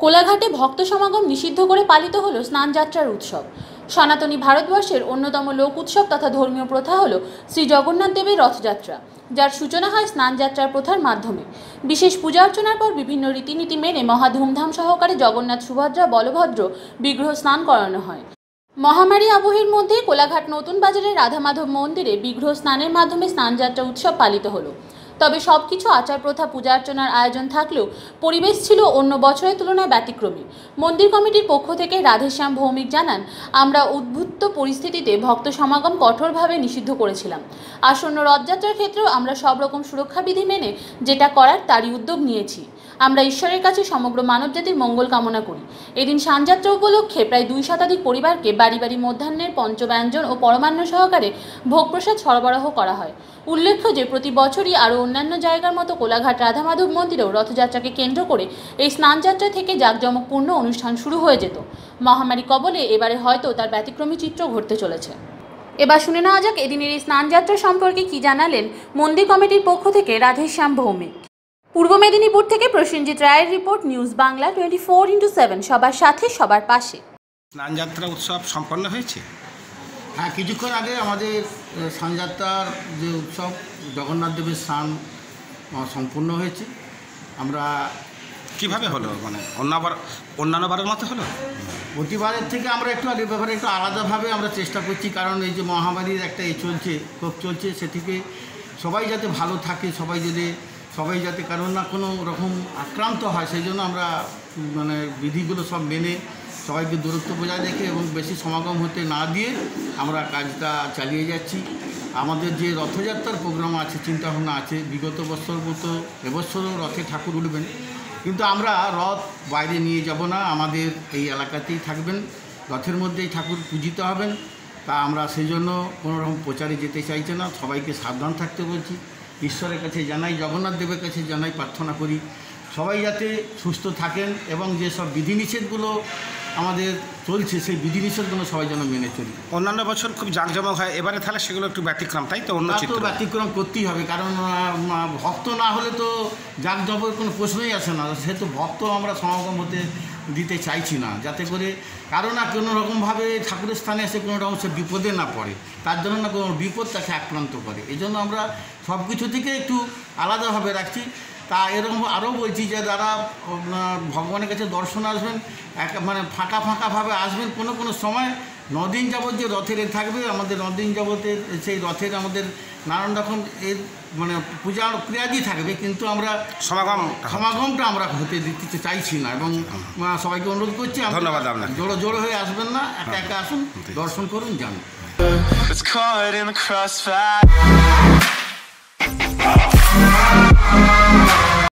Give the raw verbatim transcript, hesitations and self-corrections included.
কোলাঘাটে ভক্ত সমাগম নিষিদ্ধ করে পালিত হলো স্নানযাত্রার উৎসব। সনাতনী ভারতবর্ষের অন্যতম লোক উৎসব তথা ধর্মীয় প্রথা হলো শ্রী জগন্নাথ দেবের রথযাত্রা, যার সূচনা হয় স্নানযাত্রার প্রথার মাধ্যমে। বিশেষ পূজা অর্চনার পর বিভিন্ন রীতিনীতি মেনে মহা ধুমধাম সহকারে জগন্নাথ, সুভদ্রা, বলভদ্র বিগ্রহ স্নান করানো হয়। মহামারী আবহের মধ্যে কোলাঘাট নতুন বাজারের রাধা মাধব মন্দিরে বিগ্রহ স্নানের মাধ্যমে স্নানযাত্রা উৎসব পালিত হলো। তবে সবকিছু আচার প্রথা, পূজা অর্চনার আয়োজন থাকলেও পরিবেশ ছিল অন্য বছরের তুলনায় ব্যতিক্রমী। মন্দির কমিটির পক্ষ থেকে রাধেশ্যাম ভৌমিক জানান, আমরা উদ্ভুত পরিস্থিতিতে ভক্ত সমাগম কঠোরভাবে নিষিদ্ধ করেছিলাম। আসন্ন রথযাত্রার ক্ষেত্রেও আমরা সব রকম সুরক্ষা বিধি মেনে যেটা করার তারই উদ্যোগ নিয়েছি। আমরা ঈশ্বরের কাছে সমগ্র মানবজাতির মঙ্গল কামনা করি। এদিন স্নানযাত্রা উপলক্ষে প্রায় দুই শতাধিক পরিবারকে বাড়ি বাড়ি মধ্যাহ্নের পঞ্চব্যঞ্জন ও পরমান্ন সহকারে ভোগ প্রসাদ সরবরাহ করা হয়। উল্লেখ্য যে প্রতি বছরই আরও অন্যান্য জায়গার মতো কোলাঘাট রাধা মাধব মন্দিরেও রথযাত্রাকে কেন্দ্র করে এই স্নানযাত্রা থেকে জাঁকজমকপূর্ণ অনুষ্ঠান শুরু হয়ে যেত। মহামারী কবলে এবারে হয়তো তার ব্যতিক্রমী চিত্র ঘটতে চলেছে। এবার শুনে নেওয়া যাক এদিনের এই স্নানযাত্রা সম্পর্কে কি জানালেন মন্দির কমিটির পক্ষ থেকে রাধেশ্যাম ভৌমিক। পূর্ব মেদিনীপুর থেকে প্রসেনজিৎ রায়ের report, news Bangla twenty four into seven, সবার সাথে সবার পাশে। স্নানযাত্রা উৎসব সম্পন্ন হয়েছে। হ্যাঁ, কিছুক্ষণ আগে আমাদের স্নানযাত্রার যে উৎসব জগন্নাথ দেবের স্নান সম্পূর্ণ হয়েছে। আমরা কিভাবে হলো, মানে অন্যবার অন্যান্য বারের মতো হলো? প্রতিবারের থেকে আমরা একটু আগে ব্যাপারে একটু আলাদাভাবে আমরা চেষ্টা করছি, কারণ এই যে মহামারীর একটা এ চলছে, ক্ষোভ চলছে, সে থেকে সবাই যাতে ভালো থাকে, সবাই যদি সবাই যাতে কারণ না কোনো রকম আক্রান্ত হয়, সেই জন্য আমরা মানে বিধিগুলো সব মেনে সবাইকে দূরত্ব বজায় রেখে এবং বেশি সমাগম হতে না দিয়ে আমরা কাজটা চালিয়ে যাচ্ছি। আমাদের যে রথযাত্রার প্রোগ্রাম আছে, চিন্তাভাবনা আছে, বিগত বছর মতো এবছরও রথে ঠাকুর উঠবেন, কিন্তু আমরা রথ বাইরে নিয়ে যাব না, আমাদের এই এলাকাতেই থাকবেন, রথের মধ্যেই ঠাকুর পূজিত হবেন। তা আমরা সেই জন্য কোনো রকম প্রচারে যেতে চাইছি না, সবাইকে সাবধান থাকতে বলছি। ঈশ্বরের কাছে জানাই, জগন্নাথ দেবের কাছে জানাই, প্রার্থনা করি সবাই যাতে সুস্থ থাকেন এবং যেসব বিধিনিষেধগুলো আমাদের চলছে সেই বিধিনিষেধগুলো সবাই যেন মেনে চলি। অন্যান্য বছর খুব জাঁকজমক হয়, এবারে তাহলে সেগুলো একটু ব্যতিক্রম, তাই তো? অন্য চিত্র ব্যতিক্রম করতেই হবে, কারণ ভক্ত না হলে তো জাঁকজমকের কোনো প্রশ্নই আসে না। সেহেতু ভক্ত আমরা সমাগম হতে দিতে চাইছি না, যাতে করে কারো না কোনো রকমভাবে ঠাকুরের স্থানে এসে কোনো রকম সে বিপদে না পড়ে, তার জন্য না কোনো বিপদ তাকে আক্রান্ত করে। এই জন্য আমরা সব কিছু থেকে একটু আলাদাভাবে রাখছি। তা এরকম আরও বলছি যে যারা ভগবানের কাছে দর্শন আসবেন, এক মানে ফাঁকা ফাঁকাভাবে আসবেন, কোনো কোনো সময় নদিন যাবত যে রথের এ থাকবে, আমাদের নদিন যাবতের সেই রথের আমাদের নানান রকম এর মানে পূজা ক্রিয়াদি থাকবে, কিন্তু আমরা সমাগম সমাগমটা আমরা হতে দিতে চাইছি না এবং সবাইকে অনুরোধ করছি, ধন্যবাদ আপনার। জোড়ো জোড়ো হয়ে আসবেন না, একা একা আসুন, দর্শন করুন, যান।